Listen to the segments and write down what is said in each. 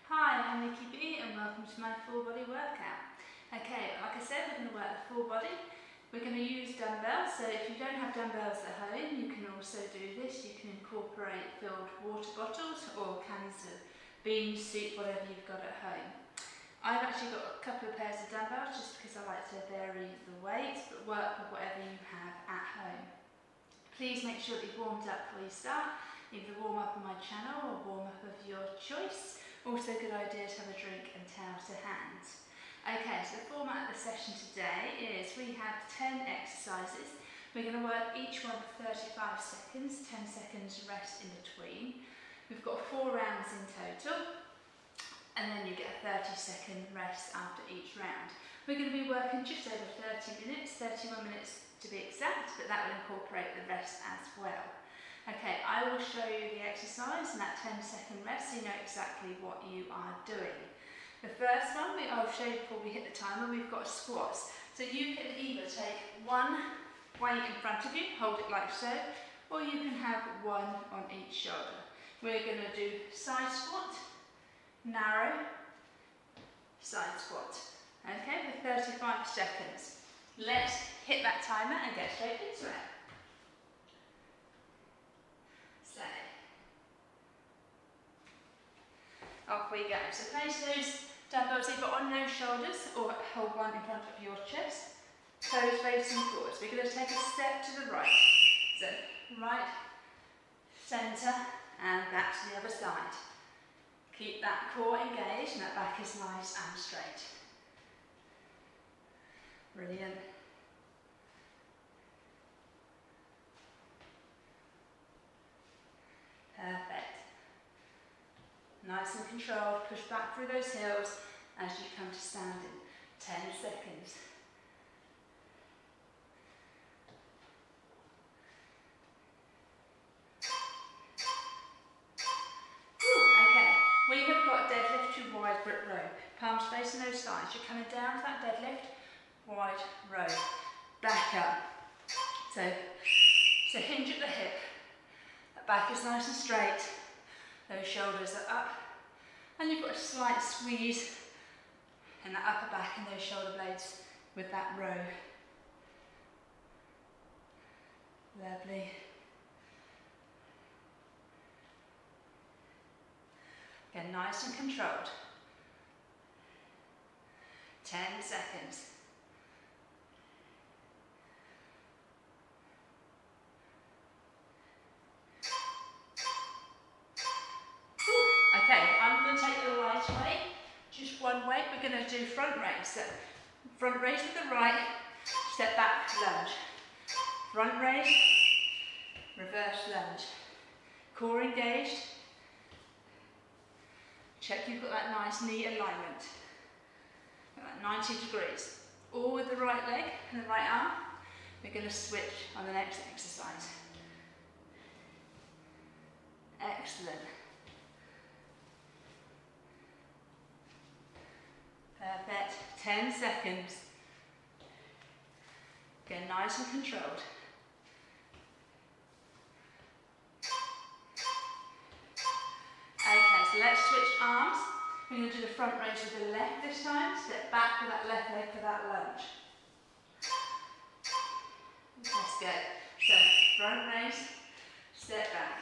Hi, I'm Nikki B and welcome to my full body workout. Okay, like I said, we're going to work the full body. We're going to use dumbbells, so if you don't have dumbbells at home, you can also do this. You can incorporate filled water bottles or cans of beans, soup, whatever you've got at home. I've actually got a couple of pairs of dumbbells just because I like to vary the weight, but work with whatever you have at home. Please make sure that you've warmed up before you start, either warm up on my channel or warm up of your choice. Also a good idea to have a drink and towel to hand. Okay, so the format of the session today is we have 10 exercises. We're going to work each one for 35 seconds, 10 seconds rest in between. We've got 4 rounds in total, and then you get a 30-second rest after each round. We're going to be working just over 30 minutes, 31 minutes to be exact, but that will incorporate the rest as well. Okay, I will show you the exercise and that 10-second rest so you know exactly what you are doing. The first one I'll show you before we hit the timer, we've got squats. So you can either take one weight in front of you, hold it like so, or you can have one on each shoulder. We're going to do side squat, narrow, side squat. Okay, for 35 seconds. Let's hit that timer and get straight into it. So, off we go. So place those dumbbells either on those shoulders or hold one in front of your chest. Toes facing forwards. We're going to take a step to the right. So, right, centre, and back to the other side. Keep that core engaged and that back is nice and straight. Brilliant. Perfect. Nice and controlled. Push back through those heels as you come to standing. 10 seconds. Okay, we have got deadlift to wide grip row. Palms facing those sides. You're coming down to that deadlift, wide row. Back up. So hinge at the hip. That back is nice and straight. Those shoulders are up. And you've got a slight squeeze in that upper back and those shoulder blades with that row. Lovely. Again, nice and controlled. 10 seconds. Just one weight, we're going to do front raise. So front raise with the right, step back, lunge. Front raise, reverse lunge. Core engaged. Check you've got that nice knee alignment. Got that 90 degrees. All with the right leg and the right arm. We're going to switch on the next exercise. Excellent. Perfect. 10 seconds. Again, nice and controlled. Okay, so let's switch arms. We're going to do the front raise with the left this time. Step back with that left leg for that lunge. Let's go. So, front raise, step back.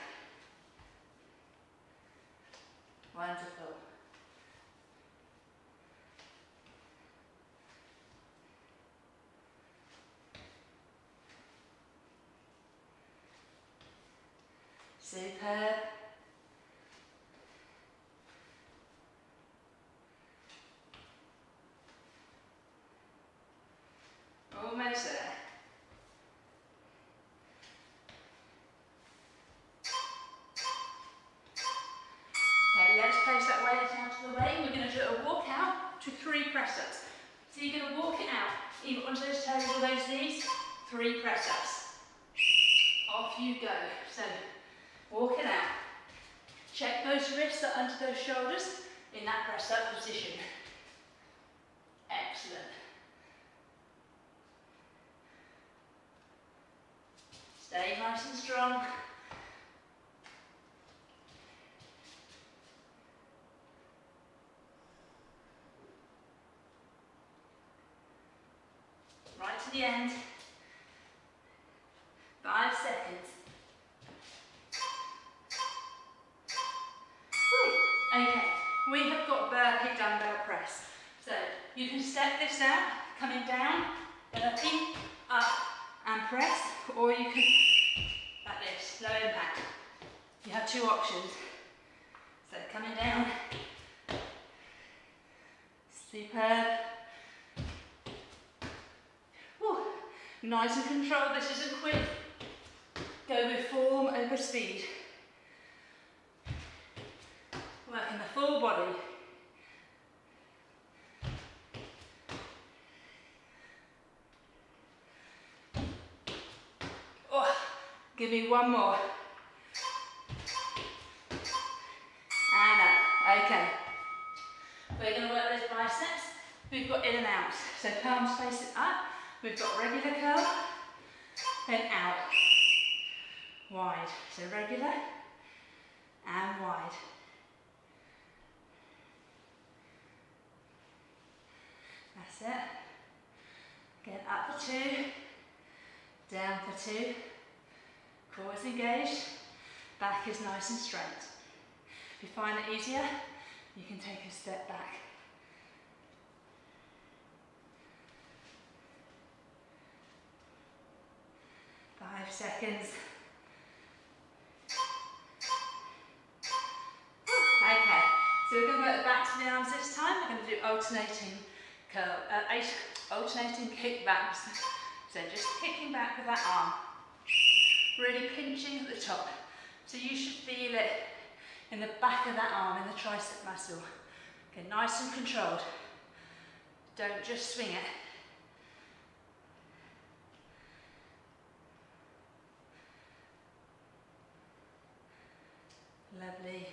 Wonderful. Superb. Almost there. Okay, let's place that weight out of the way. We're going to do a walkout to 3 press-ups. So you're going to walk it out, either onto those toes or those knees, 3 press-ups. Off you go. So, walk it out. Check those wrists are under those shoulders in that press-up position. Excellent. Stay nice and strong. right to the end. 5 seconds. Woo. Okay, we have got burpee dumbbell press. So you can step this out, coming down, burpee, up and press, or you can, like this, low impact. You have 2 options. So coming down, superb. Woo. Nice and controlled, this isn't quick. Go with form over speed. Working the full body. Oh, give me one more. And up. Okay. We're going to work those biceps. We've got in and out. So palms facing up. We've got regular curl. Then out. Wide. So regular and wide. That's it. Again, up for 2. Down for 2. Core is engaged. Back is nice and straight. If you find it easier, you can take a step back. Five seconds. Okay, so we're going to work the back to the arms this time. We're going to do alternating curl, alternating kickbacks. So just kicking back with that arm. Really pinching at the top. So you should feel it in the back of that arm, in the tricep muscle. Okay, nice and controlled. Don't just swing it. Lovely.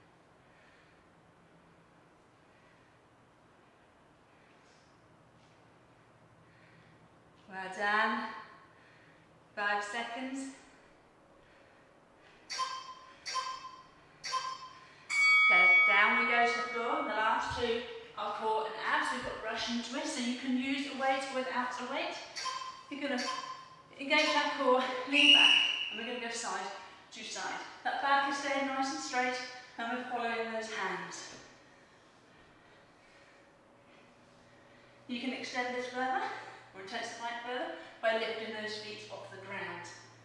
Well done. 5 seconds. Okay, down we go to the floor. The last 2 are core and abs. We've got Russian twist, so you can use a weight without a weight. You're going to engage that core, lean back, and we're going to go side to side. That back is staying nice and straight, and we're following those hands. You can extend this further, or intensify it further, by lifting those feet off the ground.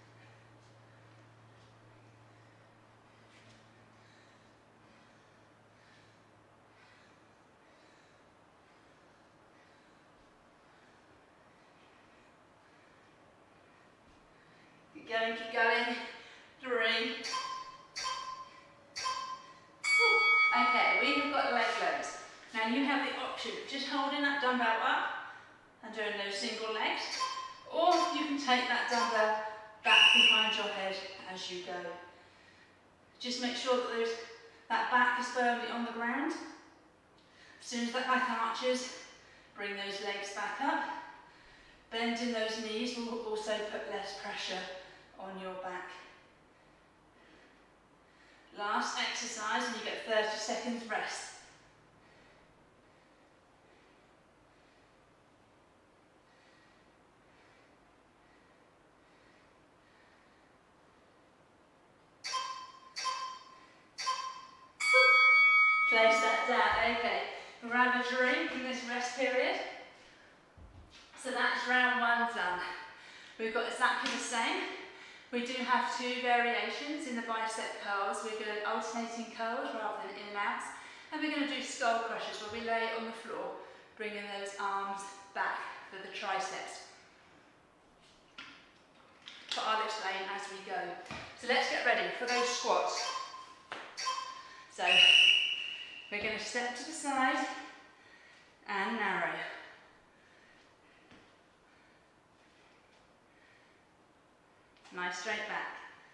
Keep going, keep going. 3. Okay, we have got leg loads. Now you have the option of just holding that dumbbell up and doing those single legs, or you can take that dumbbell back behind your head as you go. Just make sure that that back is firmly on the ground. As soon as that back arches, bring those legs back up. Bending those knees will also put less pressure on your back. Last exercise, and you get 30 seconds rest. Place that down. Okay, we'll have a drink in this rest period. So that's round 1 done. We've got exactly the same. We do have 2 variations in the bicep curls. We're going to alternating curls rather than in and outs. And we're going to do skull crushes where we lay on the floor, bringing those arms back for the triceps. But I'll explain as we go. So let's get ready for those squats. So we're going to step to the side and narrow. Nice straight back.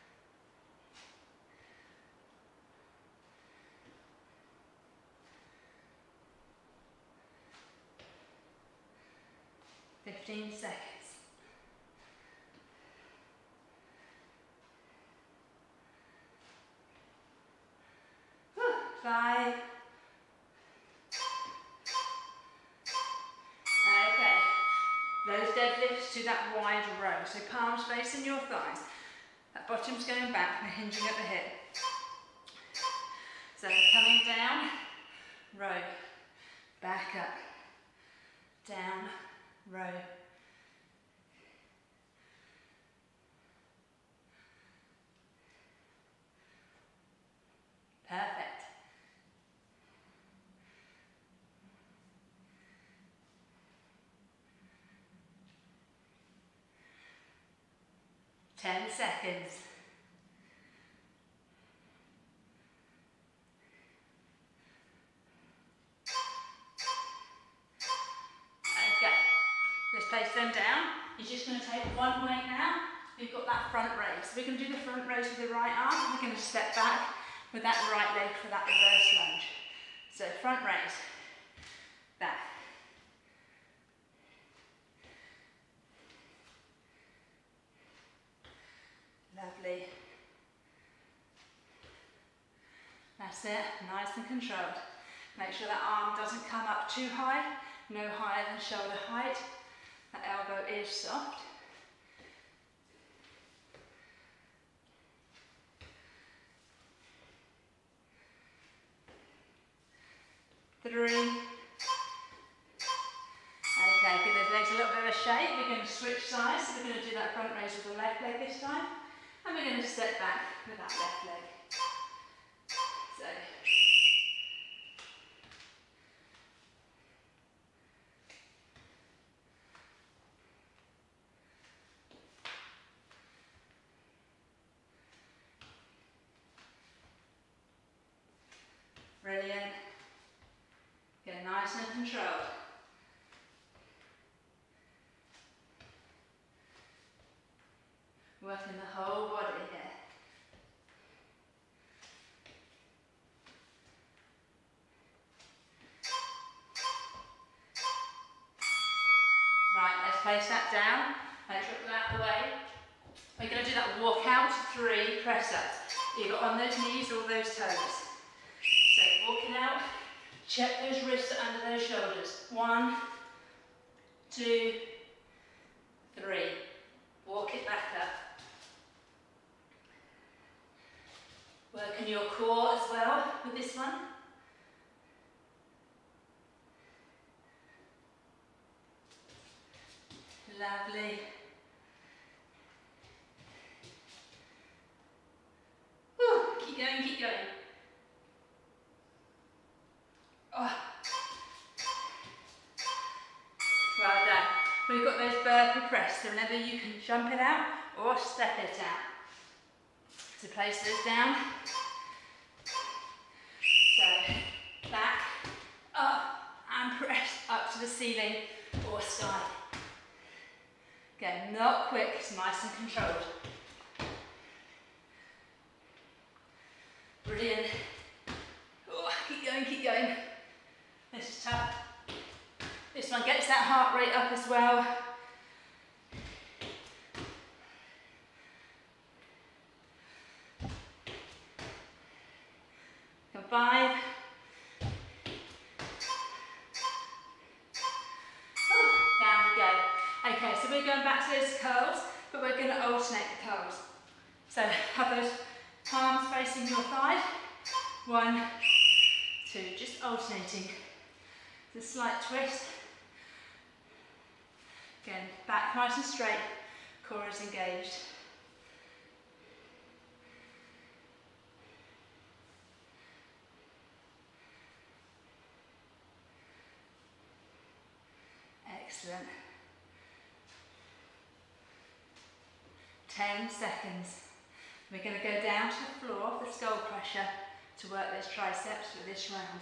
Fifteen seconds. 5. Okay. Those deadlift to that wide row. So palms facing your thighs. That bottom's going back, we're hinging at the hip. So coming down, row, back up, down, row. Perfect. Ten seconds. Okay, let's place them down. You're just going to take one weight now. You've got that front raise. So we're going to do the front raise with the right arm. We're going to step back with that right leg for that reverse lunge. So front raise, back. Lovely. That's it, nice and controlled. Make sure that arm doesn't come up too high, no higher than shoulder height. That elbow is soft. Three. Okay, give those legs a little bit of a shake. We're going to switch sides. So we're going to do that front raise with the left leg this time. And we're going to step back with that left leg. So. Brilliant. Get nice and controlled. Working the whole body here. Right, let's place that down. Make sure it's out of the way. We're going to do that walkout 3 press ups. You've got on those knees, all those toes. So walking out, check those wrists under those shoulders. 1, 2, 3. Walk it back up. Working your core as well with this one. Lovely. Whew, keep going, keep going. Oh. Well done. We've got those burpee press, so whenever you can jump it out or step it out. So place those down. So back, up, and press up to the ceiling or sky. Again, not quick, it's nice and controlled. Brilliant. Oh, keep going, keep going. This is tough. This one gets that heart rate up as well. Come 5. Down we go. Okay, so we're going back to those curls, but we're going to alternate the curls. So have those palms facing your thigh. 1, 2, just alternating. It's a slight twist. Again, back nice and straight, core is engaged. Excellent. 10 seconds. We're going to go down to the floor, the skull pressure, to work those triceps for this round.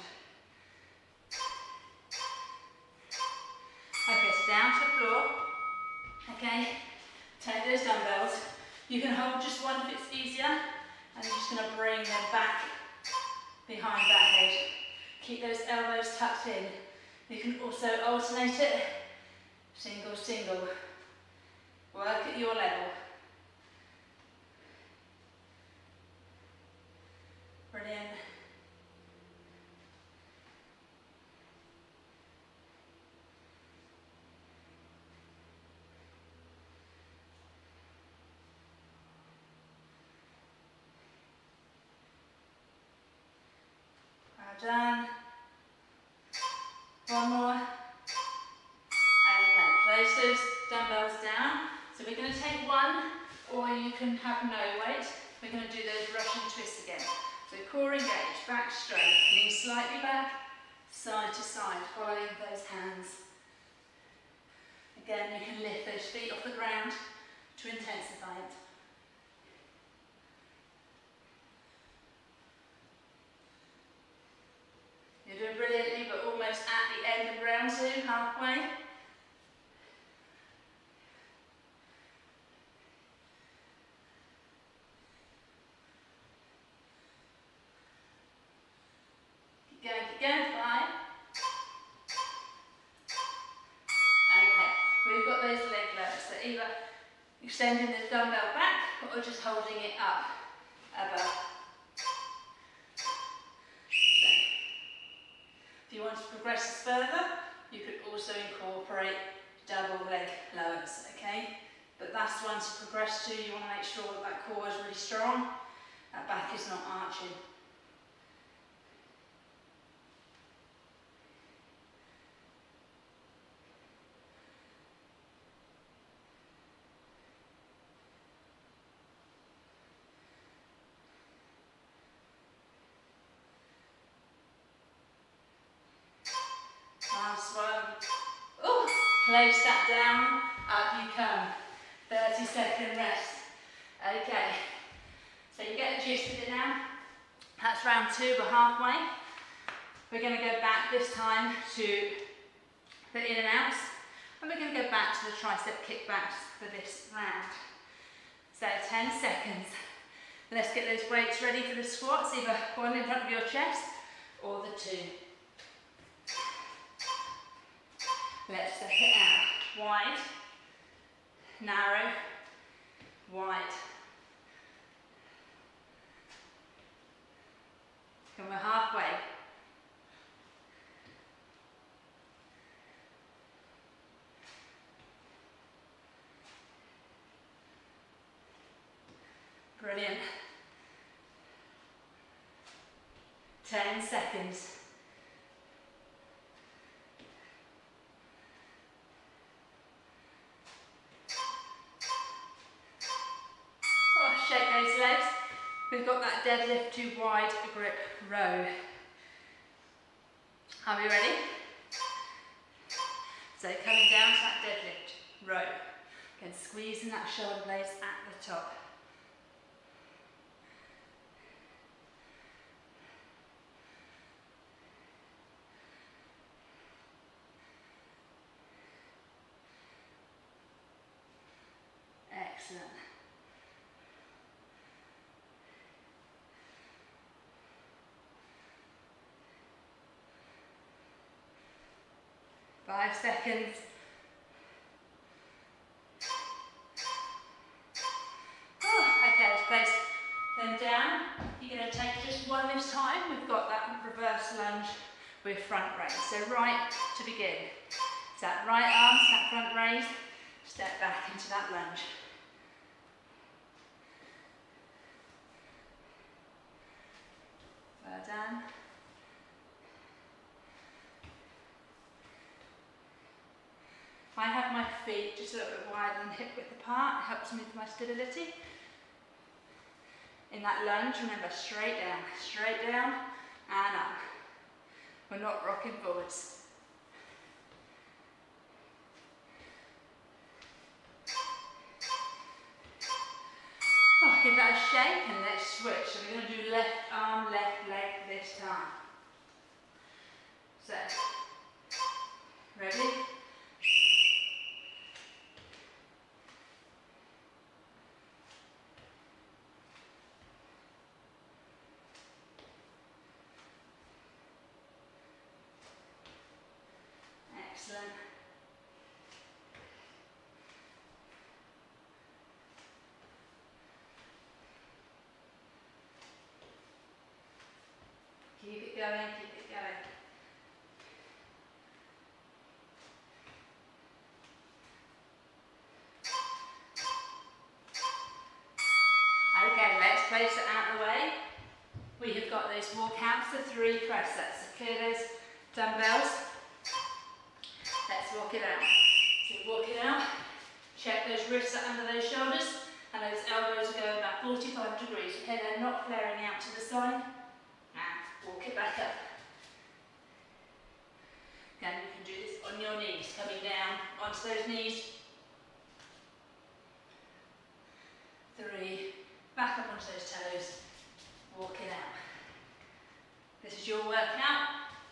Okay, so down to the floor. Okay, take those dumbbells. You can hold just one if it's easier, and you're just going to bring them back behind that head. Keep those elbows tucked in. You can also alternate it, single, single. Work at your level. Brilliant. Well done. One more. Okay, place those dumbbells down. So we're going to take one, or you can have no weight. We're going to do those Russian twists again. So core engaged, back straight, lean slightly back, side to side, following those hands. Again, you can lift those feet off the ground to intensify it. You're doing brilliantly, but almost at the end of round 2, halfway. Keep going, 5. Okay, we've got those leg lowers, so either extending the dumbbell back or just holding it up above. So, if you want to progress this further, you could also incorporate double leg lowers, okay? But that's the one to progress to. You want to make sure that that core is really strong, that back is not arching. Last one. Oh, place that down, up you come. 30-second rest. Okay, so you get the gist of it now. That's round 2, we're halfway. We're going to go back this time to the in and outs, and we're going to go back to the tricep kickbacks for this round. So 10 seconds. Let's get those weights ready for the squats, either one in front of your chest or the 2. Let's step it out. Wide, narrow, wide. And we're halfway. Brilliant. 10 seconds. Shake those legs. We've got that deadlift to wide grip row. Are we ready? So coming down to that deadlift row. Again, squeezing that shoulder blades at the top. Excellent. Five seconds. Oh, okay, let's place them down. You're going to take just one this time. We've got that reverse lunge with front raise. So right to begin. So that right arm, that front raise, step back into that lunge. Well done. I have my feet just a little bit wider than hip width apart. It helps me with my stability. In that lunge, remember, straight down and up. We're not rocking forwards. Oh, give that a shake and let's switch. So we're going to do left arm, left leg this time. So, ready? Excellent. Keep it going, keep it going. Okay, let's place it out of the way. we have got those walkouts for 3 press sets. So clear those dumbbells. Let's walk it out. So walk it out. Check those wrists are under those shoulders and those elbows are going about 45 degrees. Okay, they're not flaring out to the side. And walk it back up. Again, you can do this on your knees, coming down onto those knees. 3, back up onto those toes, walk it out. This is your workout.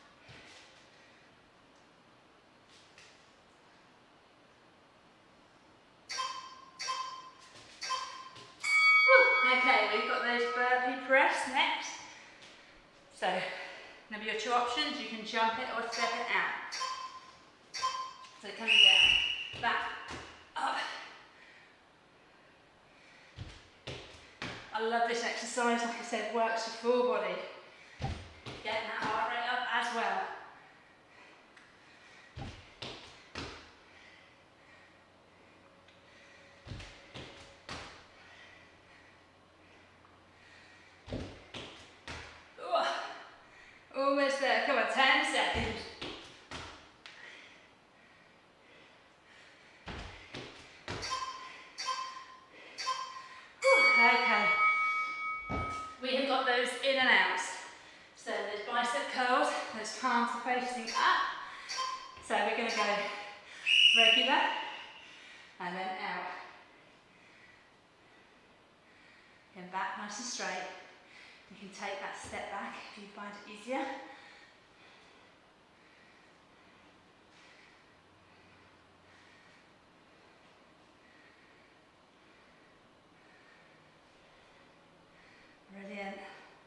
Okay, we've got those burpee press next. So, now your 2 options, you can jump it or step it out. So coming down, back, up. I love this exercise, like I said, works your full body. Getting that heart rate up as well. Almost there, come on, 10 seconds. Okay, we have got those in and outs. So there's bicep curls, those palms are facing up. So we're going to go regular and then out. And back nice and straight. You can take that step back if you find it easier. Brilliant.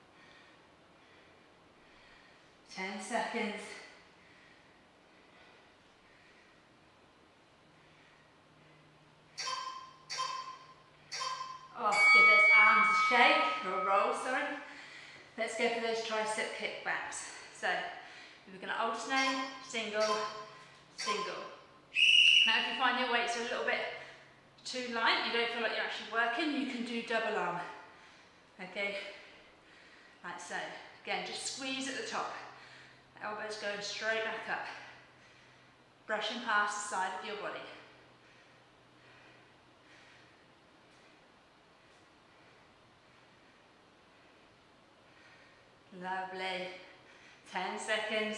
10 seconds. Oh, give those arms a shake, or a roll, sorry. Let's go for those tricep kickbacks. So, we're going to alternate, single, single. Now if you find your weights are a little bit too light, you don't feel like you're actually working, you can do double arm. Okay, like so. Again, just squeeze at the top. Elbows going straight back up. Brushing past the side of your body. Lovely. 10 seconds.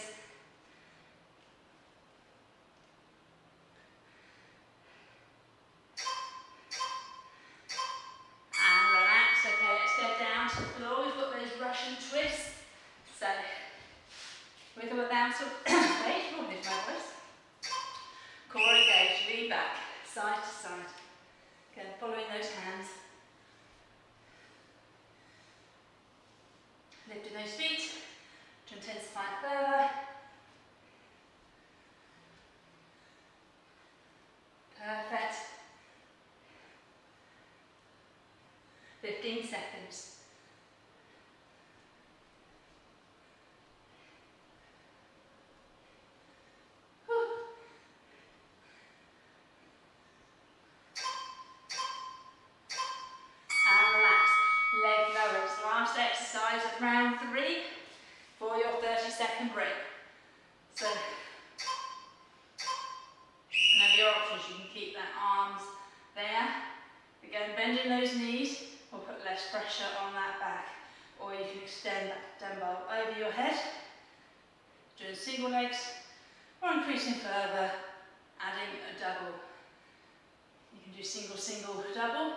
And relax. Okay, let's go down to the floor. We've got those Russian twists. So, wiggle down to wait, oh, there's my voice. Core engaged, lean back, side to side. Again, following those hands. Lifting those feet to intensify it further. Perfect. 15 seconds. Last exercise of round 3 for your 30-second break. So, you have your options. You can keep that arms there. Again, bending those knees will put less pressure on that back. Or you can extend that dumbbell over your head, doing single legs, or increasing further, adding a double. You can do single, single, double.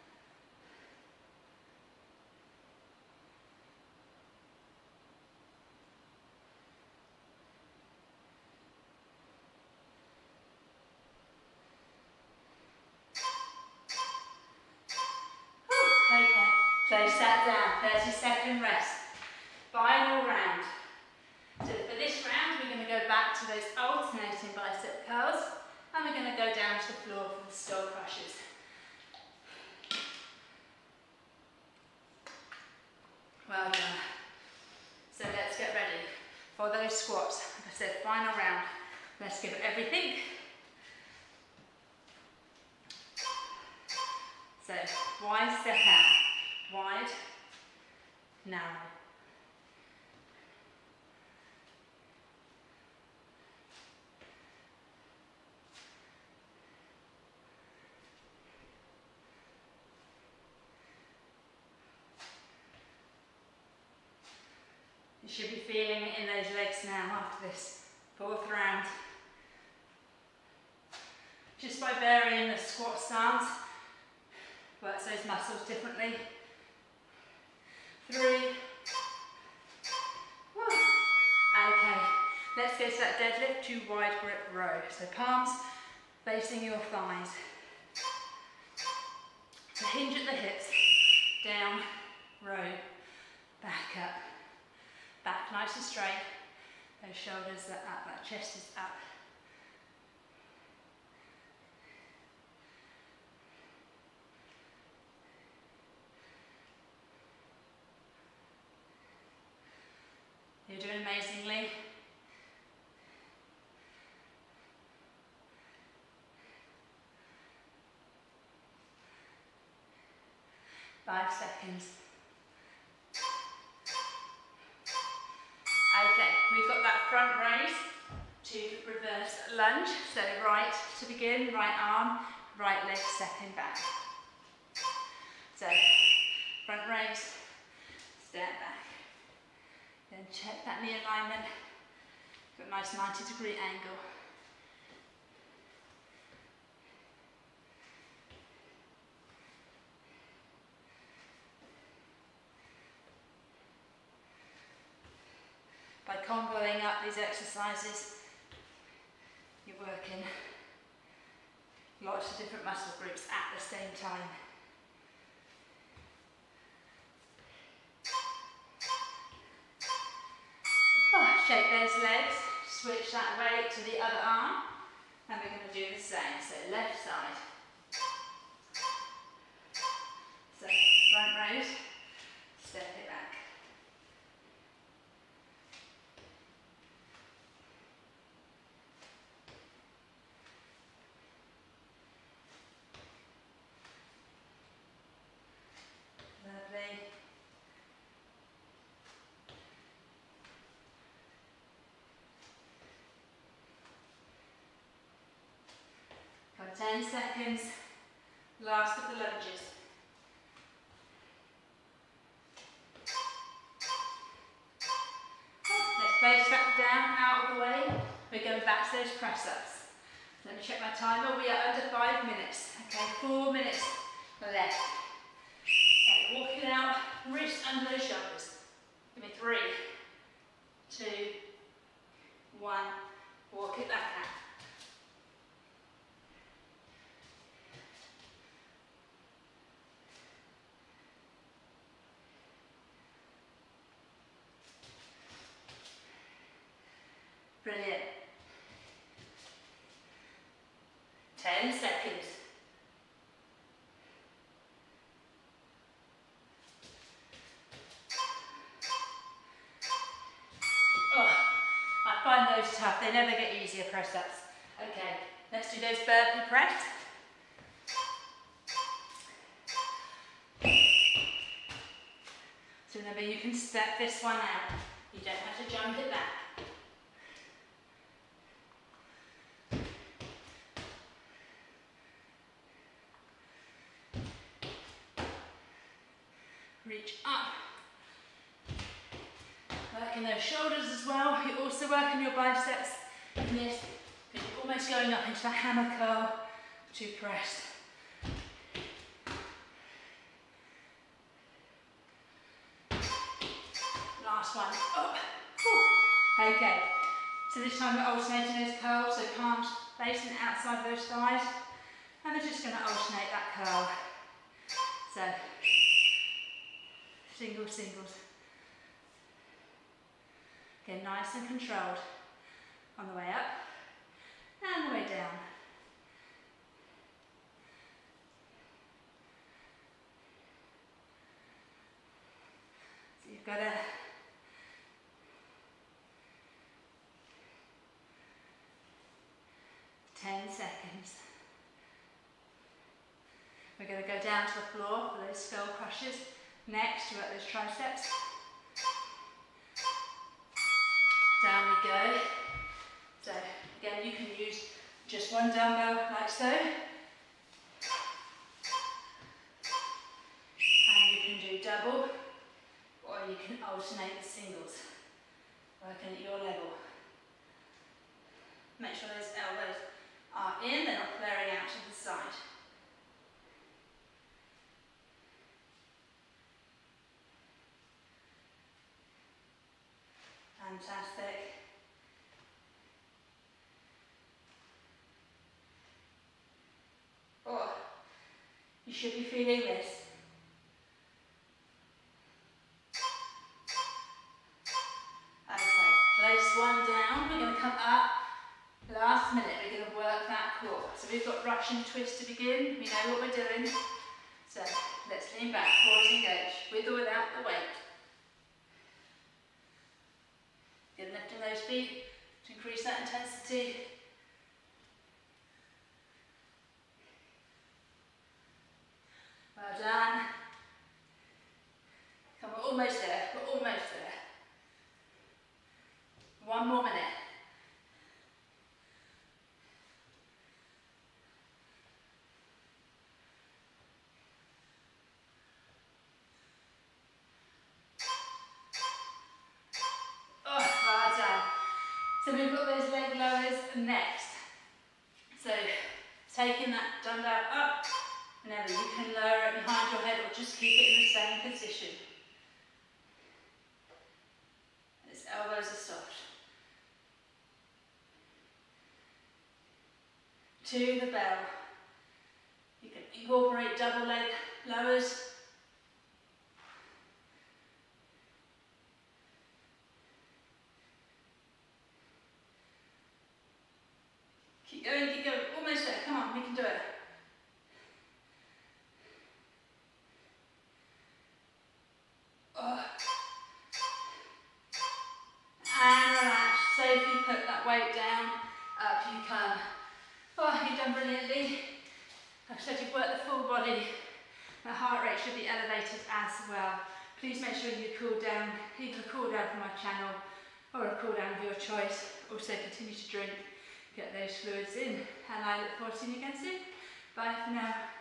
So sat down, 30-second rest. Final round. So for this round, we're going to go back to those alternating bicep curls, and we're going to go down to the floor for the skull crushes. Well done. So let's get ready for those squats. Like I said, final round. Let's give it everything. So wide step out. Wide, narrow. You should be feeling it in those legs now after this 4th round. Just by varying the squat stance, works those muscles differently. 3. Woo. Okay, let's go to that deadlift to wide grip row. So palms facing your thighs. So hinge at the hips, down, row, back up. Back nice and straight, those shoulders are up, that chest is up. You're doing amazingly. Five seconds. Okay, we've got that front raise to reverse lunge. So right to begin, right arm, right leg second back. So front raise, step back. Then check that knee alignment. Got a nice 90-degree angle. By comboing up these exercises, you're working lots of different muscle groups at the same time. Oh, shake those legs, switch that weight to the other arm, and we're going to do the same. So left side. So front raise, step it back. Lovely. Got 10 seconds, last of the lunges. Let's place that down, out of the way. We're going back to those press-ups. Let me check my timer, we are under 5 minutes. Okay, 4 minutes left. Okay, walk it out, wrist under those shoulders. Give me 3, 2, 1, walk it back out. Brilliant. 10 seconds. Oh, I find those tough. They never get easier press-ups. Okay, let's do those burpee press. So remember, you can step this one out. You don't have to jump it back. Reach up. Working those shoulders as well. You're also working your biceps in this, because you're almost going up into a hammer curl to press. Last one. Up. Okay. So this time we're alternating those curls, so palms facing outside those thighs, and we're just going to alternate that curl. So singles, singles. Again, nice and controlled on the way up and the way down. So you've got to seconds. We're going to go down to the floor for those skull crushes. Next, to work those triceps. Down we go. So again, you can use just one dumbbell like so. And you can do double, or you can alternate the singles. Working at your level. Make sure those elbows are in, they're not flaring out to the side. Fantastic. Oh, you should be feeling this. Okay, place one down. We're going to come up. Last minute, we're going to work that core. So we've got Russian twist to begin. We know what we're doing. So let's lean back, core is engaged, with or without the weight. Good, lifting those feet to increase that intensity. Well done. Come, we're almost there, we're almost there. One more minute. Oh, well done. So we've got those leg lowers next. So taking that dumbbell up, whenever you can lower it behind your head or just keep it in the same position. Its elbows are soft. To the bell. You can incorporate double leg lowers. Keep going, almost there, come on, we can do it. Oh. And relax, safely put that weight down, up you come. Oh, you've done brilliantly. Like I said, you've worked the full body. The heart rate should be elevated as well. Please make sure you cool down, either a cool down from my channel or a cool down of your choice. Also continue to drink, get those fluids in. And I look forward to seeing you again soon. Bye for now.